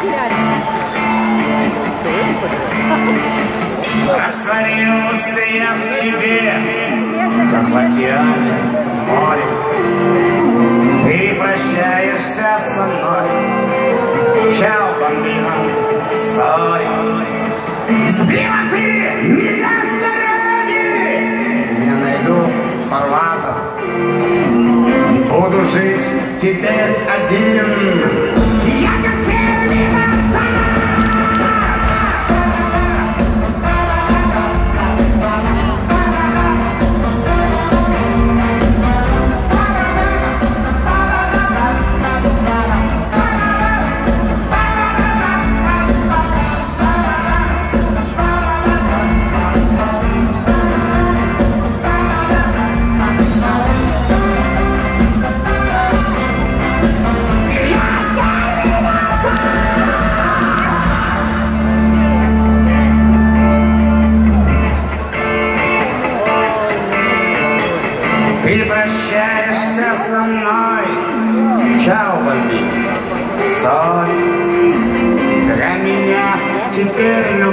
Растворился я в тебе, как в океане, море. Ты прощаешься со мной. Чао, бомбина, сори. Сбила ты меня с дороги. Я найду фарватер. Буду жить теперь один. Я как терминатор. Ты прощаешься со мной. Чао, бомбина, сори. Для меня теперь